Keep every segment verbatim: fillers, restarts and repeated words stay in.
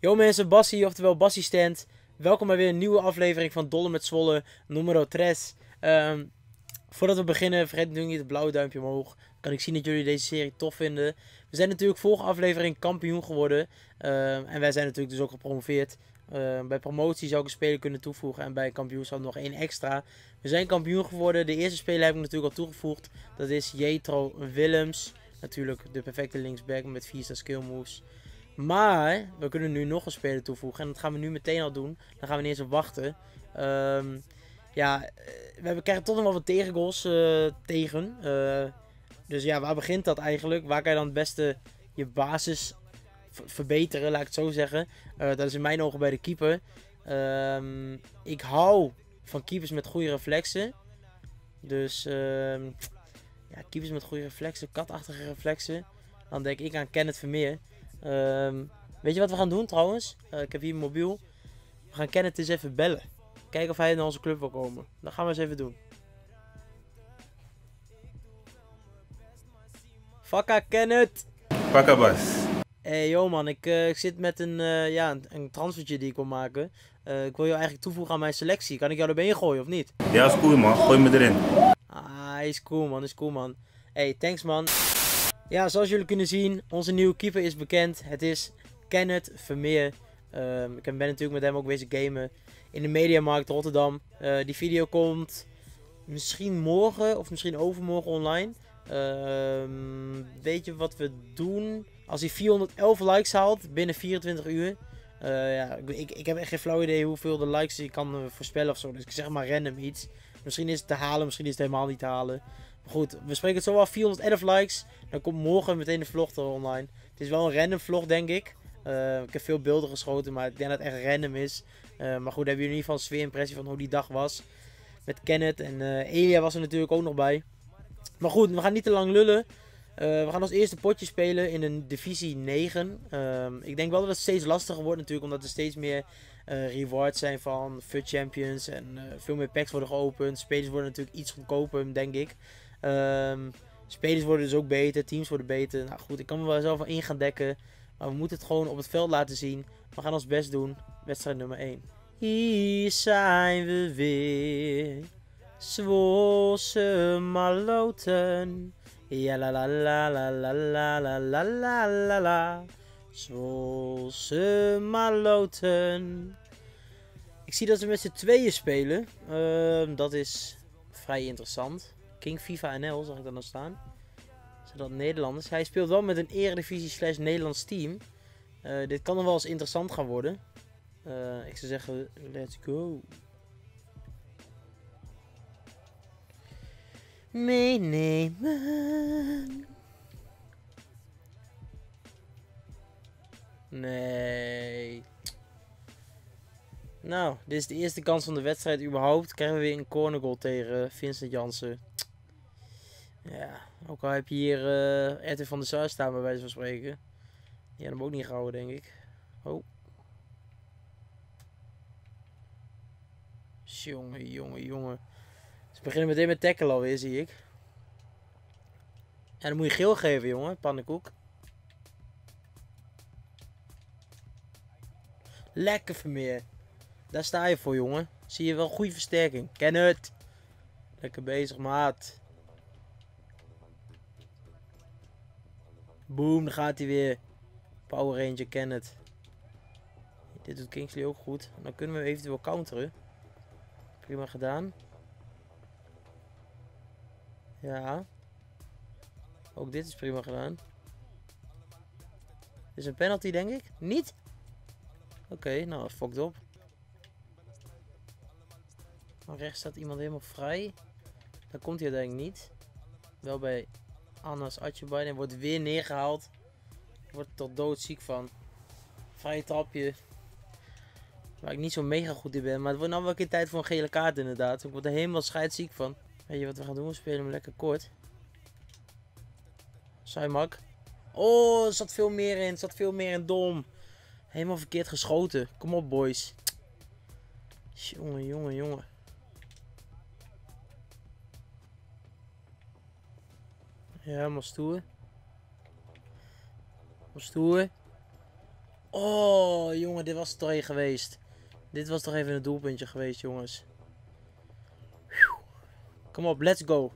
Yo mensen, Bassie, oftewel Bassie Stand. Welkom bij weer een nieuwe aflevering van Dolle met Zwolle, numero tres. Um, voordat we beginnen, vergeet natuurlijk niet het blauwe duimpje omhoog. Kan ik zien dat jullie deze serie tof vinden. We zijn natuurlijk vorige aflevering kampioen geworden. Um, en wij zijn natuurlijk dus ook gepromoveerd. Uh, bij promotie zou ik een speler kunnen toevoegen en bij kampioenschap nog één extra. We zijn kampioen geworden. De eerste speler heb ik natuurlijk al toegevoegd. Dat is Jetro Willems. Natuurlijk de perfecte linksback met vier star skill moves. Maar we kunnen nu nog een speler toevoegen. En dat gaan we nu meteen al doen. Dan gaan we niet eens op wachten. Um, ja, we krijgen toch nog wel wat tegengoals uh, tegen. Uh, dus ja, waar begint dat eigenlijk? Waar kan je dan het beste je basis verbeteren, laat ik het zo zeggen. Uh, dat is in mijn ogen bij de keeper. Um, ik hou van keepers met goede reflexen. Dus um, ja, keepers met goede reflexen, katachtige reflexen. Dan denk ik aan Kenneth Vermeer. Um, weet je wat we gaan doen trouwens? Uh, ik heb hier een mobiel. We gaan Kenneth eens even bellen. Kijken of hij naar onze club wil komen. Dat gaan we eens even doen. Fakka Kenneth! Fakka Bas. Hey yo man, ik, uh, ik zit met een, uh, ja, een, een transfertje die ik wil maken. Uh, ik wil jou eigenlijk toevoegen aan mijn selectie. Kan ik jou erbij gooien of niet? Ja, is cool man. Gooi me erin. Ah, is cool man, is cool man. Hey, thanks man. Ja, zoals jullie kunnen zien, onze nieuwe keeper is bekend. Het is Kenneth Vermeer. Um, ik ben natuurlijk met hem ook bezig gamen in de Mediamarkt Rotterdam. Uh, die video komt misschien morgen of misschien overmorgen online. Um, weet je wat we doen? Als hij vierhonderdelf likes haalt binnen vierentwintig uur. Uh, ja, ik, ik heb echt geen flauw idee hoeveel de likes je kan uh, voorspellen of zo. Dus ik zeg maar random iets. Misschien is het te halen, misschien is het helemaal niet te halen. Maar goed, we spreken het zo af. vierhonderdelf likes. Dan komt morgen meteen de vlog er online. Het is wel een random vlog, denk ik. Uh, ik heb veel beelden geschoten, maar ik denk dat het echt random is. Uh, maar goed, hebben jullie in ieder geval een sfeerimpressie van hoe die dag was. Met Kenneth en uh, Elia was er natuurlijk ook nog bij. Maar goed, we gaan niet te lang lullen. Uh, we gaan als eerste potje spelen in een divisie negen. Uh, ik denk wel dat het steeds lastiger wordt natuurlijk, omdat er steeds meer uh, rewards zijn van F U T Champions. En uh, veel meer packs worden geopend. Spelers worden natuurlijk iets goedkoper, denk ik. Um, spelers worden dus ook beter, teams worden beter. Nou goed, ik kan me wel zelf wel in gaan dekken. Maar we moeten het gewoon op het veld laten zien. We gaan ons best doen. Wedstrijd nummer één. Hier zijn we weer. Zwolse maloten. Ja la la la la la la la la la la la. Zwolse maloten. Ik zie dat ze met z'n tweeën spelen. Uh, dat is vrij interessant. King FIFA N L zag ik dan al staan. Zijn dat Nederlanders? Hij speelt wel met een eredivisie slash Nederlands team. Uh, dit kan nog wel eens interessant gaan worden. Uh, ik zou zeggen, let's go. Meenemen. Nee. Nou, dit is de eerste kans van de wedstrijd überhaupt. Krijgen we weer een corner goal tegen Vincent Jansen. Ja, ook al heb je hier uh, Edwin van der Sar staan bij wijze van spreken. Die had hem ook niet gehouden, denk ik. Oh. Jongen, jongen, jongen. Ze beginnen meteen met tackle alweer, zie ik. En dan moet je geel geven, jongen. Pannenkoek. Lekker Vermeer. Daar sta je voor, jongen. Zie je wel goede versterking. Ken het. Lekker bezig, maat. Boom, daar gaat hij weer. Power Ranger, ken het. Dit doet Kingsley ook goed. Dan kunnen we eventueel counteren. Prima gedaan. Ja. Ook dit is prima gedaan. Dit is een penalty, denk ik. Niet? Oké, okay, nou, fucked op. Maar rechts staat iemand helemaal vrij. Dan komt hij uiteindelijk niet. Wel bij Anas Atjebain. En wordt weer neergehaald. Wordt er tot doodziek van. Vrije trapje. Waar ik niet zo mega goed in ben. Maar het wordt nou wel een keer tijd voor een gele kaart inderdaad. Ik word er helemaal scheidsziek van. Weet je wat we gaan doen? We spelen hem lekker kort. Saimak. Oh, er zat veel meer in. Er zat veel meer in dom. Helemaal verkeerd geschoten. Kom op, boys. Jongen, jongen, jongen. Ja, helemaal stoer. Helemaal stoer. Oh, jongen, dit was toch even geweest. Dit was toch even een doelpuntje geweest, jongens. Kom op, let's go.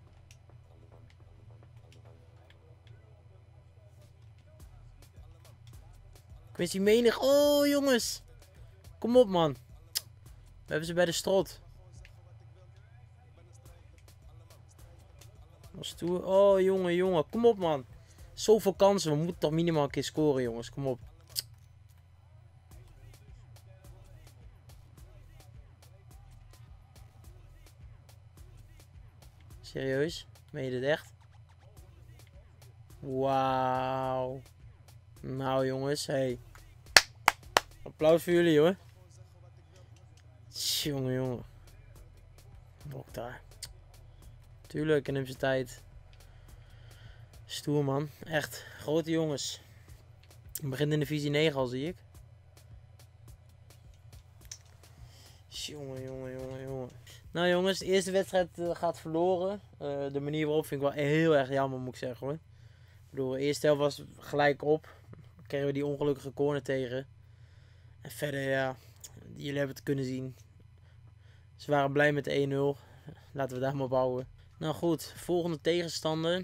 Quincy Menig. Oh, jongens. Kom op, man. We hebben ze bij de strot. Stoer. Oh, jongen, jongen. Kom op, man. Zoveel kansen. We moeten toch minimaal een keer scoren, jongens. Kom op. Serieus? Meen je dit echt? Wauw. Nou, jongens. Hey. Applaus voor jullie, hoor. Jongen, jongen. Ook daar. Tuurlijk, in zijn tijd. Stoer, man. Echt. Grote jongens. Het begint in de divisie negen al, zie ik. Jongen, jongen, jongen, jongen. Nou, jongens. De eerste wedstrijd uh, gaat verloren. Uh, de manier waarop vind ik wel heel erg jammer, moet ik zeggen, hoor. Ik bedoel, de eerste helft was gelijk op. Dan kregen we die ongelukkige corner tegen. En verder, ja. Jullie hebben het kunnen zien. Ze waren blij met de één nul. Laten we daar maar bouwen. Nou goed, volgende tegenstander.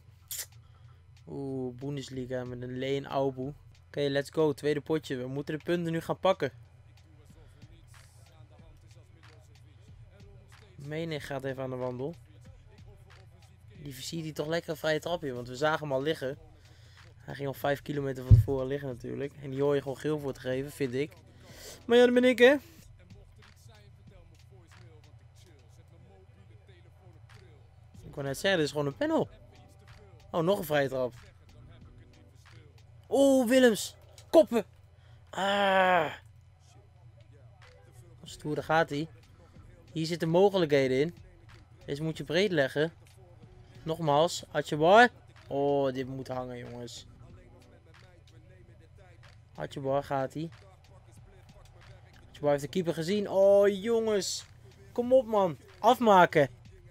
Oeh, Bundesliga met een Leen Aubu. Oké, okay, let's go. Tweede potje. We moeten de punten nu gaan pakken. Menig gaat even aan de wandel. Die ziet hij toch lekker een vrije trapje, want we zagen hem al liggen. Hij ging al vijf kilometer van tevoren liggen natuurlijk. En die hoor je gewoon geel voor te geven, vind ik. Maar ja, dat ben ik, hè. Ik wou net zeggen, dit is gewoon een panel. Oh, nog een vrije trap. Oeh, Willems. Koppen. Ah. Stoer, daar gaat hij. Hier zitten mogelijkheden in. Deze moet je breed leggen. Nogmaals, Atjebar. Oh, dit moet hangen, jongens. Atjebar gaat hij. Atjebar heeft de keeper gezien. Oh, jongens. Kom op, man. Afmaken.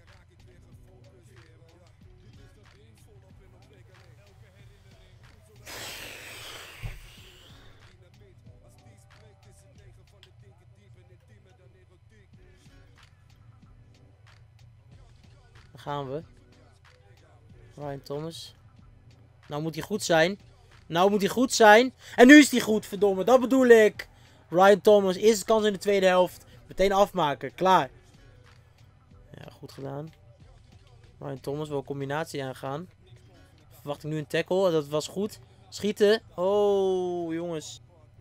Daar gaan we. Ryan Thomas. Nou moet hij goed zijn. Nou moet hij goed zijn. En nu is hij goed, verdomme. Dat bedoel ik. Ryan Thomas. Eerste kans in de tweede helft. Meteen afmaken. Klaar. Ja, goed gedaan. Ryan Thomas wil een combinatie aangaan. Verwacht ik nu een tackle. Dat was goed. Schieten. Oh, jongens.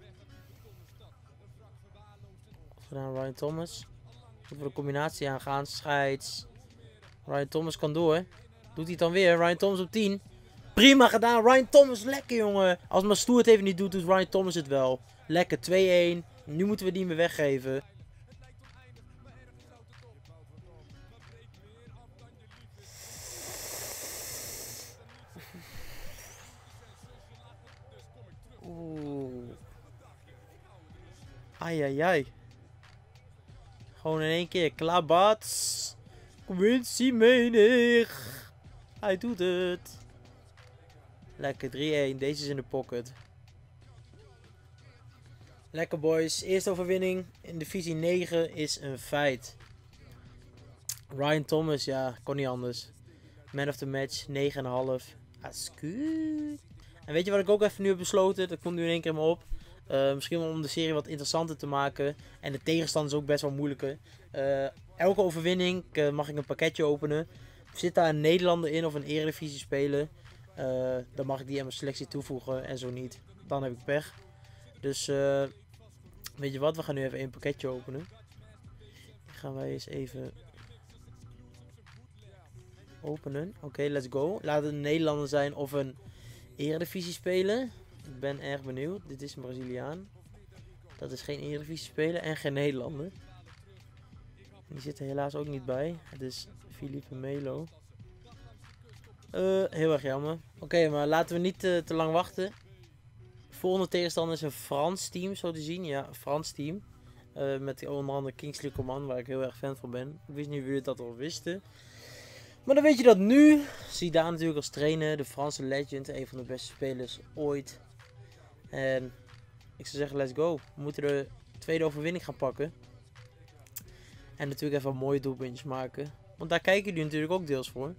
Goed gedaan, Ryan Thomas. Moeten we de combinatie aangaan. Scheids. Ryan Thomas kan door. Doet hij het dan weer? Ryan Thomas op tien. Prima gedaan. Ryan Thomas. Lekker, jongen. Als maar Stoer het even niet doet, doet Ryan Thomas het wel. Lekker. twee-een. Nu moeten we die meer weggeven. Oeh. Ai, ai, ai. Gewoon in één keer. Klabats. Quincy Menig. Hij doet het. Lekker, drie-een. Deze is in de pocket. Lekker, boys. Eerste overwinning in divisie negen is een feit. Ryan Thomas, ja, kon niet anders. Man of the match, negen komma vijf. Dat is goed. En weet je wat ik ook even nu heb besloten? Dat komt nu in één keer maar op. Uh, misschien om de serie wat interessanter te maken. En de tegenstander is ook best wel moeilijker. Uh, elke overwinning uh, mag ik een pakketje openen. Zit daar een Nederlander in of een Eredivisie speler, uh, dan mag ik die aan mijn selectie toevoegen. En zo niet, dan heb ik pech. Dus uh, weet je wat, we gaan nu even één pakketje openen. Dan gaan wij eens even openen. Oké, okay, let's go. Laat het een Nederlander zijn of een Eredivisie speler. Ik ben erg benieuwd. Dit is een Braziliaan. Dat is geen Eredivisie speler en geen Nederlander. Die zit er helaas ook niet bij. Het is Felipe Melo. Uh, heel erg jammer. Oké, okay, maar laten we niet uh, te lang wachten. Volgende tegenstander is een Frans team, zo te zien. Ja, een Frans team. Uh, met onder andere Kingsley Coman, waar ik heel erg fan van ben. Ik wist niet of jullie dat al wisten. Maar dan weet je dat nu. Zidane natuurlijk als trainer. De Franse legend. Een van de beste spelers ooit. En ik zou zeggen, let's go. We moeten de tweede overwinning gaan pakken. En natuurlijk even mooie doelpuntjes maken. Want daar kijken jullie natuurlijk ook deels voor.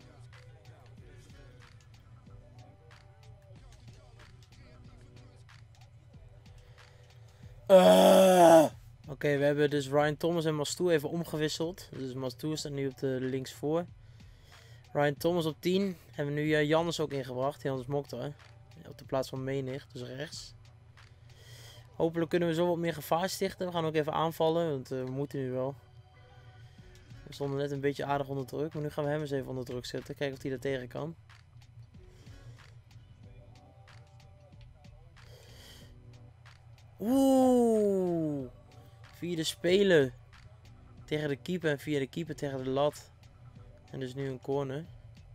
Uh, Oké, okay, we hebben dus Ryan Thomas en Mastou even omgewisseld. Dus Mastou staat nu op de linksvoor. Ryan Thomas op tien. Hebben we nu uh, Jannes ook ingebracht. Jannes Mokhtar. Op de plaats van Menig, dus rechts. Hopelijk kunnen we zo wat meer gevaar stichten. We gaan ook even aanvallen, want uh, we moeten nu wel. We stonden net een beetje aardig onder druk. Maar nu gaan we hem eens even onder druk zetten. Kijken of hij daar tegen kan. Oeh. Via de spelen tegen de keeper en via de keeper tegen de lat. En dus nu een corner.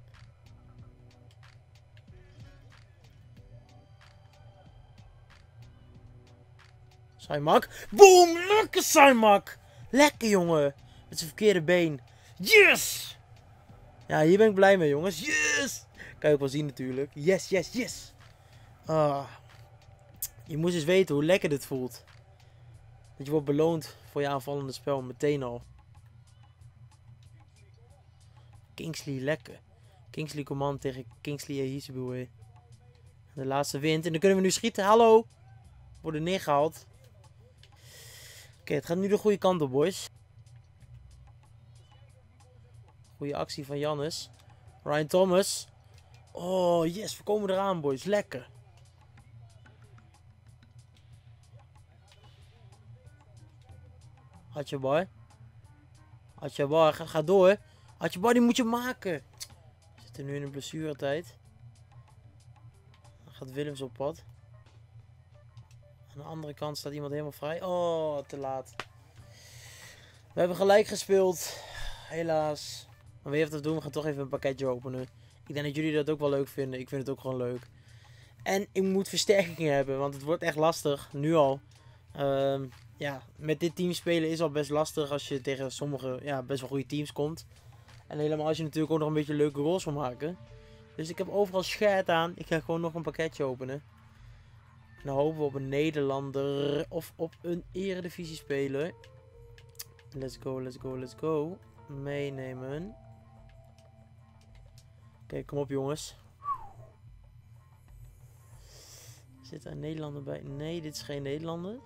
Saimak. Boom! Lekker Saimak! Lekker jongen! Met zijn verkeerde been. Yes! Ja, hier ben ik blij mee jongens. Yes! Kan je ook wel zien natuurlijk. Yes, yes, yes! Ah. Je moest eens weten hoe lekker dit voelt. Dat je wordt beloond voor je aanvallende spel. Meteen al. Kingsley lekker. Kingsley command tegen Kingsley Ehizibu. De laatste wint. En dan kunnen we nu schieten. Hallo! Worden neergehaald. Oké, okay, het gaat nu de goede kant op, boys. Goede actie van Jannes. Ryan Thomas. Oh, yes. We komen eraan, boys. Lekker. Atjebar. Atjebar, ga, ga door. Atjebar, die moet je maken. We zitten nu in een blessuretijd. Dan gaat Willems op pad. Aan de andere kant staat iemand helemaal vrij. Oh, te laat. We hebben gelijk gespeeld. Helaas. Maar wie heeft dat doen? We gaan toch even een pakketje openen. Ik denk dat jullie dat ook wel leuk vinden. Ik vind het ook gewoon leuk. En ik moet versterkingen hebben. Want het wordt echt lastig. Nu al. Um, ja, met dit team spelen is al best lastig. Als je tegen sommige ja, best wel goede teams komt. En helemaal als je natuurlijk ook nog een beetje leuke goals wil maken. Dus ik heb overal scherp aan. Ik ga gewoon nog een pakketje openen. En dan hopen we op een Nederlander of op een eredivisie speler. Let's go, let's go, let's go. Meenemen. Oké, okay, kom op jongens. Zit er een Nederlander bij? Nee, dit is geen Nederlander.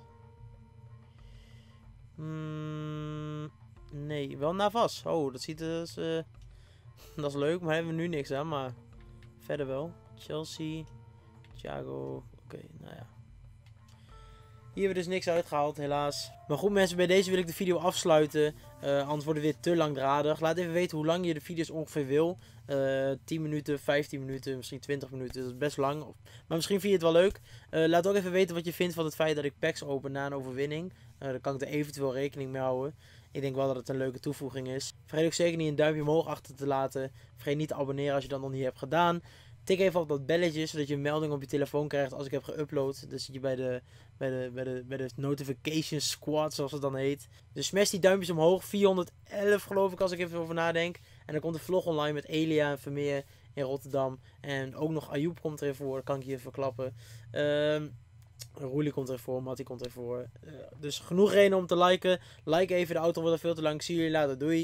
Mm, nee, wel Navas. Oh, dat ziet er dus, uh, dat is leuk, maar hebben we nu niks aan. Maar verder wel. Chelsea. Thiago. Oké, okay, nou ja. Hier hebben we dus niks uitgehaald, helaas. Maar goed mensen, bij deze wil ik de video afsluiten. Uh, anders wordt het weer te langdradig. Laat even weten hoe lang je de video's ongeveer wil. Uh, tien minuten, vijftien minuten, misschien twintig minuten. Dat is best lang. Maar misschien vind je het wel leuk. Uh, laat ook even weten wat je vindt van het feit dat ik packs open na een overwinning. Uh, dan kan ik er eventueel rekening mee houden. Ik denk wel dat het een leuke toevoeging is. Vergeet ook zeker niet een duimpje omhoog achter te laten. Vergeet niet te abonneren als je dat nog niet hebt gedaan. Tik even op dat belletje, zodat je een melding op je telefoon krijgt als ik heb geüpload. Dus zit je bij de, bij, de, bij, de, bij de notification squad, zoals het dan heet. Dus smash die duimpjes omhoog. vierhonderdelf geloof ik, als ik even over nadenk. En dan komt de vlog online met Elia en Vermeer in Rotterdam. En ook nog Ayoub komt erin voor, kan ik je verklappen. Um, Roelie komt erin voor, Mattie komt erin voor. Uh, dus genoeg reden om te liken. Like even, de auto wordt er veel te lang. Ik zie jullie later, doei.